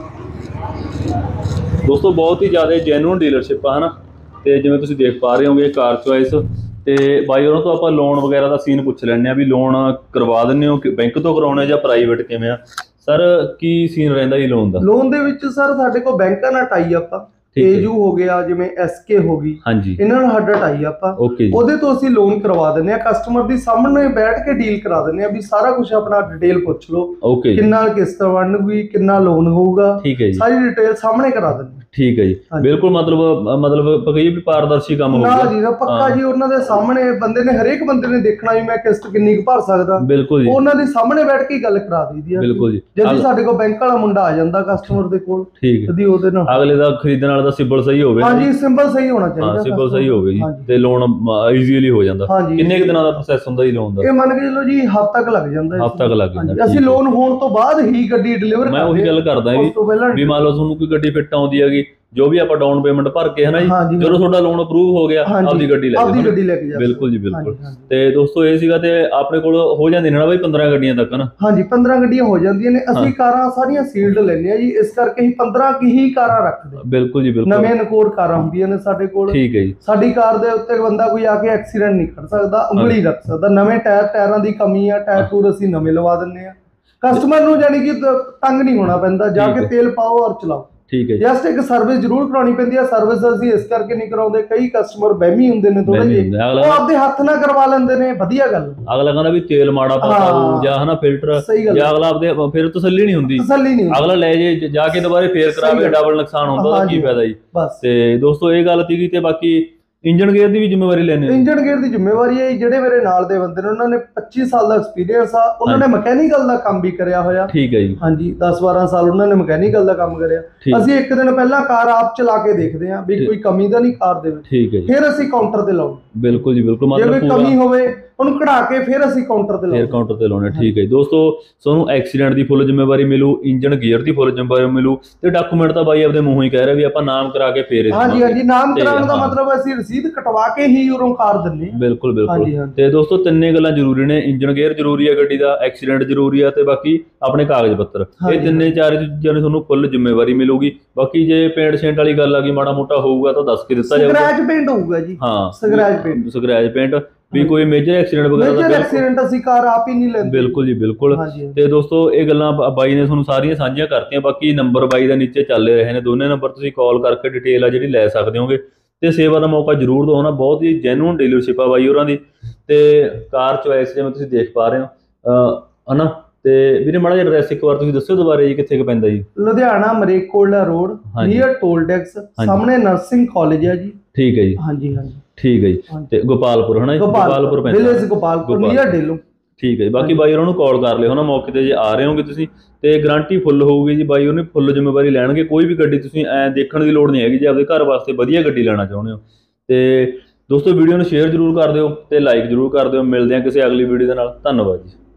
ਦੋਸਤੋ ਬਹੁਤ ਹੀ ਜ਼ਿਆਦਾ ਜੈਨੂਇਨ ਡੀਲਰਸ਼ਿਪ ਆ ਹਨਾ। ਤੇ ਜਿਵੇਂ ਤੁਸੀਂ ਦੇਖ ਪਾ ਰਹੇ ਹੋਗੇ ਕਾਰ ਚੁਆਇਸ, ਤੇ ਬਾਈ ਉਹਨਾਂ ਤੋਂ ਆਪਾਂ ਲੋਨ ਵਗੈਰਾ ਦਾ ਸੀਨ ਪੁੱਛ ਲੈਂਦੇ ਆ ਵੀ ਲੋਨ ਕਰਵਾ ਦਿੰਦੇ ਹੋ ਕਿ ਬੈਂਕ ਤੋਂ ਕਰਾਉਣਾ ਜਾਂ ਪ੍ਰਾਈਵੇਟ ਕਿਵੇਂ ਆ ਸਰ, ਕੀ ਸੀਨ ਰਹਿੰਦਾ ਜੀ ਲੋਨ ਦਾ? ਲੋਨ ਦੇ ਵਿੱਚ ਸਰ ਸਾਡੇ ਕੋਲ ਬੈਂਕਾਂ ਨਾਲ ਟਾਈ ਆਪਾਂ, ਏਜੂ ਹੋ ਗਿਆ, ਜਿਵੇਂ SK ਹੋ ਗਈ, ਹਾਂਜੀ ਇਹਨਾਂ ਨਾਲ ਸਾਡਾ ਟਾਈ ਆਪਾਂ। ਉਹਦੇ ਤੋਂ ਅਸੀਂ ਲੋਨ ਕਰਵਾ ਦਿੰਦੇ ਆ, ਕਸਟਮਰ ਦੀ ਸਾਹਮਣੇ ਬੈਠ ਕੇ ਡੀਲ ਕਰਾ ਦਿੰਦੇ ਆ ਵੀ ਸਾਰਾ ਕੁਝ ਆਪਣਾ ਡਿਟੇਲ ਪੁੱਛ ਲਓ, ਕਿੰਨਾ ਕਿਸ਼ਤ ਬਣੂਗੀ, ਕਿੰਨਾ ਲੋਨ ਹੋਊਗਾ, ਸਾਰੀ ਡਿਟੇਲ ਸਾਹਮਣੇ ਕਰਾ ਦਿੰਦੇ। ਠੀਕ ਹੈ ਜੀ। ਬਿਲਕੁਲ ਮਤਲਬ ਕਹੀਏ ਵੀ ਪਾਰਦਰਸ਼ੀ ਕੰਮ ਹੋਊਗਾ ਨਾ ਜੀ ਨਾ, ਪੱਕਾ ਜੀ। ਉਹਨਾਂ ਦੇ ਸਾਹਮਣੇ ਬੰਦੇ ਨੇ, ਹਰੇਕ ਬੰਦੇ ਨੇ ਦੇਖਣਾ ਵੀ ਮੈਂ ਕਿਸ਼ਤ ਕਿੰਨੀ ਕੁ ਭਰ ਸਕਦਾ। ਬਿਲਕੁਲ ਜੀ। ਉਹਨਾਂ ਦੇ ਸਾਹਮਣੇ ਬੈਠ ਕੇ ਗੱਲ ਕਰਾ ਦਈਦੀ ਆ। ਬਿਲਕੁਲ ਜੀ। ਜਦ ਸਾਡੇ ਕੋਲ ਬੈਂਕ ਵਾਲਾ ਮੁੰਡਾ ਆ ਜਾਂਦਾ ਕਸਟਮਰ ਦੇ ਕੋਲ, ਠੀਕ ਹੈ, ਉਹਦੇ ਨਾਲ ਅਗਲੇ ਦਾ ਖਰੀਦਣ ਵਾਲਾ ਦਾ ਸਿੰਬਲ ਸਹੀ ਹੋਵੇ। ਹਾਂਜੀ ਸਿੰਬਲ ਸਹੀ ਹੋਣਾ ਚਾਹੀਦਾ। ਹਾਂ ਸਿੰਬਲ ਸਹੀ ਹੋਵੇ ਜੀ, ਤੇ ਲੋਨ ਈਜ਼ੀਲੀ ਹੋ ਜਾਂਦਾ। ਕਿੰਨੇ ਕੁ ਦਿਨਾਂ ਦਾ ਪ੍ਰੋਸੈਸ ਹੁੰਦਾ ਜੀ ਲੋਨ ਦਾ? ਇਹ ਮੰਨ ਕੇ ਚਲੋ ਜੀ ਹਫ਼ਤਾ ਤੱਕ ਲੱਗ ਜਾਂਦਾ। ਹਫ਼ਤਾ ਤੱਕ ਲੱਗ ਜਾਂਦਾ। ਅਸੀਂ ਲੋਨ ਹੋਣ ਤੋਂ ਬਾਅਦ ਹੀ ਗੱਡੀ ਡਿਲੀਵਰ ਕਰਦੇ। ਮੈਂ ਉਹੀ ਗੱਲ ਕਰਦਾ ਵੀ ਮੰਨ ਲਓ ਤੁਹਾਨੂੰ ਕੋਈ ਗੱਡੀ ਫਿੱਟ ਆਉਂਦੀ ਹੈਗੀ, ਜੋ ਵੀ ਆਪਾਂ ਡਾਊਨ ਪੇਮੈਂਟ ਭਰ ਕੇ ਹੈ ਨਾ ਜੀ, ਜਦੋਂ ਤੁਹਾਡਾ ਲੋਨ ਅਪਰੂਵ ਹੋ ਗਿਆ ਆਪਦੀ ਗੱਡੀ ਲੈ ਜਾਓ। ਬਿਲਕੁਲ ਜੀ ਬਿਲਕੁਲ। ਤੇ ਦੋਸਤੋ ਇਹ ਸੀਗਾ, ਤੇ ਆਪਣੇ ਕੋਲ ਹੋ ਜਾਂਦੀਆਂ ਨੇ ਨਾ ਬਾਈ 15 ਗੱਡੀਆਂ ਤੱਕ ਨਾ? ਹਾਂਜੀ 15 ਗੱਡੀਆਂ ਹੋ ਜਾਂਦੀਆਂ ਨੇ। ਅਸੀਂ ਕਾਰਾਂ ਸਾਰੀਆਂ ਸੀਲਡ ਲੈਂਦੇ ਆ ਜੀ, ਇਸ ਕਰਕੇ ਹੀ 15 ਹੀ ਕਾਰਾਂ ਰੱਖਦੇ। ਬਿਲਕੁਲ ਜੀ ਬਿਲਕੁਲ। ਨਵੇਂ ਨਕੋਰ ਕਾਰਾਂ ਹੁੰਦੀਆਂ ਨੇ ਸਾਡੇ ਕੋਲ। ਠੀਕ ਹੈ ਜੀ। ਸਾਡੀ ਕਾਰ ਦੇ ਉੱਤੇ ਬੰਦਾ ਕੋਈ ਆ ਕੇ ਐਕਸੀਡੈਂਟ ਨਹੀਂ ਕਰ ਸਕਦਾ, ਉਂਗਲੀ ਰੱਖ ਸਕਦਾ। ਨਵੇਂ ਟਾਇਰਾਂ ਦੀ ਕਮੀ ਆ, ਟਾਇਰ ਟੂਰ ਅਸੀਂ ਨਵੇਂ ਲਵਾ ਦਿੰਦੇ ਆ। ਕਸਟਮਰ ਨੂੰ ਜਾਨੀ ਕਿ ਤੰਗ ਨਹੀਂ ਹੋਣਾ ਪੈਂਦਾ, ਜਾ ਕੇ ਤੇਲ ਪਾਓ ਔਰ ਚਲਾਓ। ਠੀਕ ਹੈ। ਜਸਟ ਇੱਕ ਸਰਵਿਸ ਜ਼ਰੂਰ ਕਰਾਉਣੀ ਪੈਂਦੀ ਆ। ਸਰਵਿਸ ਅਸੀਂ ਇਸ ਕਰਕੇ ਨਹੀਂ ਕਰਾਉਂਦੇ, ਕਈ ਕਸਟਮਰ ਵਹਿਮੀ ਹੁੰਦੇ ਨੇ ਥੋੜੇ ਜਿਹੇ, ਉਹ ਆਪਦੇ ਹੱਥ ਨਾਲ ਕਰਵਾ ਲੈਂਦੇ ਨੇ। ਵਧੀਆ ਗੱਲ, ਅਗਲਾ ਕਹਿੰਦਾ ਵੀ ਤੇਲ ਮਾੜਾ ਪਾਓ ਜਾਂ ਹਨਾ ਫਿਲਟਰ, ਜਾਂ ਅਗਲਾ ਆਪਦੇ ਫਿਰ ਤਸੱਲੀ ਨਹੀਂ ਹੁੰਦੀ, ਅਗਲਾ ਲੈ ਜੇ ਜਾ ਕੇ ਦੁਬਾਰੇ ਫੇਰ ਕਰਾਵੇ, ਡਬਲ ਨੁਕਸਾਨ ਹੁੰਦਾ, ਉਹਦਾ ਕੀ ਫਾਇਦਾ ਜੀ। ਤੇ ਦੋਸਤੋ ਇਹ ਗੱਲ ਸੀਗੀ। ਤੇ ਬਾਕੀ ਇੰਜਨ ਗੇਅਰ ਦੀ ਵੀ ਜ਼ਿੰਮੇਵਾਰੀ ਲੈਣੀ ਹੈ? ਇੰਜਨ ਗੇਅਰ ਦੀ ਜ਼ਿੰਮੇਵਾਰੀ ਹੈ। ਜਿਹੜੇ ਮੇਰੇ ਨਾਲ ਦੇ ਬੰਦੇ ਨੇ, ਉਹਨਾਂ ਨੇ 25 ਸਾਲ ਦਾ ਐਕਸਪੀਰੀਅੰਸ ਆ। ਉਹਨਾਂ ਨੇ ਮਕੈਨੀਕਲ ਦਾ ਕੰਮ ਵੀ ਕਰਿਆ ਹੋਇਆ। ਠੀਕ ਹੈ ਜੀ। ਹਾਂਜੀ 10-12 ਸਾਲ ਉਹਨਾਂ ਨੇ ਮਕੈਨੀਕਲ ਦਾ ਕੰਮ ਕਰਿਆ। ਅਸੀਂ ਇੱਕ ਦਿਨ ਪਹਿਲਾਂ ਕਾਰ ਆਪ ਚਲਾ ਕੇ ਦੇਖਦੇ ਹਾਂ ਵੀ ਕੋਈ ਕਮੀ ਤਾਂ ਨਹੀਂ ਕਾਰ ਦੇ ਵਿੱਚ। ਠੀਕ ਹੈ ਜੀ। ਫਿਰ ਅਸੀਂ ਕਾਊਂਟਰ ਤੇ ਲਾਉਂ। ਬਿਲਕੁਲ ਜੀ ਬਿਲਕੁਲ। ਮਤਲਬ ਜੇ ਕੋਈ ਕਮੀ ਹੋਵੇ ਉਹਨੂੰ ਕਢਾ ਕੇ ਫਿਰ ਅਸੀਂ ਕਾਊਂਟਰ ਤੇ ਲਾਉਂਦੇ। ਫਿਰ ਕਾਊਂਟਰ ਤੇ ਲਾਉਣੇ। ਠੀਕ ਹੈ ਜੀ। ਦੋਸਤੋ ਤੁਹਾਨੂੰ ਐਕਸੀਡੈਂਟ ਦੀ ਫੁੱਲ ਜ਼ਿੰਮੇਵਾਰੀ ਮਿਲੂ, ਇੰਜਨ ਗੇਅਰ ਦੀ ਫੁੱਲ ਜ਼ਿੰਮੇਵਾਰੀ ਮਿਲੂ, ਤੇ ਡਾਕੂਮੈਂਟ ਤਾਂ ਬਾਈ ਆਪਦੇ ਮੂੰਹੋਂ ਹੀ ਕਹਿ ਰਿਹਾ ਵੀ ਆਪਾਂ ਨਾਮ ਕਰਾ ਕੇ ਫੇਰ। ਹਾਂਜੀ ਹਾਂਜੀ। ਨਾਮ ਕਰਾਉਣ ਦਾ ਮਤਲਬ ਅਸੀਂ ਰਸੀਦ ਕਟਵਾ ਕੇ ਹੀ ਉਰੋਂ ਕਾਰ ਦਿੰਦੇ। ਬਿਲਕੁਲ ਬਿਲਕੁਲ। ਤੇ ਦੋਸਤੋ ਤਿੰਨੇ ਗੱਲਾਂ ਜ਼ਰੂਰੀ ਨੇ, ਇੰਜਨ ਗੇਅਰ ਜ਼ਰੂਰੀ ਹੈ ਗੱਡੀ ਦਾ, ਐਕਸੀਡੈਂਟ ਜ਼ਰੂਰੀ ਆ, ਤੇ ਬਾਕੀ ਆਪਣੇ ਕਾਗਜ਼ ਪੱਤਰ। ਇਹ ਤਿੰਨੇ ਚਾਰ ਚੀਜ਼ਾਂ ਨੇ ਤੁਹਾਨੂੰ ਫੁੱਲ ਜ਼ਿੰਮੇਵਾਰੀ ਮਿਲੂਗੀ। ਬਾਕੀ ਜੇ ਪੇਂਟ ਸ਼ੇਂਟ ਵਾਲੀ ਗੱਲ ਆ ਗਈ, ਮਾੜਾ ਮੋਟਾ ਹੋਊਗਾ ਤਾਂ ਦੱਸ ਕੇ ਦਿੱਤਾ ਜਾਊਗਾ। ਸਕ੍ਰੈਚ ਪੇਂਟ ਹੋਊਗਾ ਜੀ। ਹਾਂ ਸਕ੍ਰੈਚ ਪੇਂਟ ਵੀ ਕੋਈ ਮੇਜਰ ਐਕਸੀਡੈਂਟ ਵਗੈਰਾ ਦਾ ਐਕਸੀਡੈਂਟ ਅਸੀਂ ਕਾਰ ਆਪ ਹੀ ਨਹੀਂ ਲੈਂਦੇ। ਬਿਲਕੁਲ ਜੀ ਬਿਲਕੁਲ। ਤੇ ਦੋਸਤੋ ਇਹ ਗੱਲਾਂ ਬਾਈ ਨੇ ਤੁਹਾਨੂੰ ਸਾਰੀਆਂ ਸਾਂਝੀਆਂ ਕਰਤੀਆਂ। ਬਾਕੀ ਨੰਬਰ ਬਾਈ ਦਾ ਨੀਚੇ ਚੱਲ ਰਹੇ ਨੇ, ਦੋਨੇ ਨੰਬਰ ਤੁਸੀਂ ਕਾਲ ਕਰਕੇ ਡਿਟੇਲ ਆ ਜਿਹੜੀ ਲੈ ਸਕਦੇ ਹੋਗੇ, ਤੇ ਸੇਵਾ ਦਾ ਮੌਕਾ ਜ਼ਰੂਰ ਦਿਓ ਨਾ। ਬਹੁਤ ਹੀ ਜੈਨੂਇਨ ਡੀਲਰਸ਼ਿਪ ਆ ਬਾਈ ਹੋਰਾਂ ਦੀ। ਤੇ ਕਾਰ ਚੁਆਇਸ ਜਿਵੇਂ ਤੁਸੀਂ ਦੇਖ ਪਾ ਰਹੇ ਹੋ ਹਨਾ। ਤੇ ਵੀਰੇ ਮਾੜਾ ਜਿਹਾ ਐਡਰੈਸ ਇੱਕ ਵਾਰ ਤੁਸੀਂ ਦੱਸਿਓ ਦੁਬਾਰੇ ਜੀ, ਕਿੱਥੇ ਕੁ ਪੈਂਦਾ ਜੀ? Ludhiana Malerkotla road, near toll tax, ਸਾਹਮਣੇ ਨਰਸਿੰਗ ਕਾਲਜ ਹੈ ਜੀ। ਠੀਕ ਹੈ ਜੀ। ਹਾਂਜੀ ਹਾਂਜੀ ਠੀਕ ਹੈ ਜੀ। ਤੇ ਗੋਪਾਲਪੁਰ ਹਨਾ, ਗੋਪਾਲਪੁਰ ਪੈਂਦਾ, ਵਿਲੇਜ ਗੋਪਾਲਪੁਰ, ਨੀਅਰ ਡੇਲੂ। ਠੀਕ ਹੈ ਜੀ। ਬਾਕੀ ਬਾਈ ਉਹਨਾਂ ਨੂੰ ਕਾਲ ਕਰ ਲਿਓ ਹਨਾ, ਮੌਕੇ ਤੇ ਜੇ ਆ ਰਹੇ ਹੋਗੇ ਤੁਸੀਂ, ਤੇ ਗਰੰਟੀ ਫੁੱਲ ਹੋਊਗੀ ਜੀ। ਬਾਈ ਉਹਨੇ ਫੁੱਲ ਜ਼ਿੰਮੇਵਾਰੀ ਲੈਣਗੇ। ਕੋਈ ਵੀ ਗੱਡੀ ਤੁਸੀਂ ਐ ਦੇਖਣ ਦੀ ਲੋੜ ਨਹੀਂ ਹੈਗੀ ਜੇ ਆਪਦੇ ਘਰ ਵਾਸਤੇ ਵਧੀਆ ਗੱਡੀ ਲੈਣਾ ਚਾਹੁੰਦੇ ਹੋ। ਤੇ ਦੋਸਤੋ ਵੀਡੀਓ ਨੂੰ ਸ਼ੇਅਰ ਜ਼ਰੂਰ ਕਰ ਦਿਓ ਤੇ ਲਾਈਕ ਜ਼ਰੂਰ ਕਰ ਦਿਓ। ਮਿਲਦੇ ਹਾਂ ਕਿਸੇ ਅਗਲੀ ਵੀਡੀਓ ਦੇ ਨਾਲ। ਧੰਨਵਾਦ ਜੀ।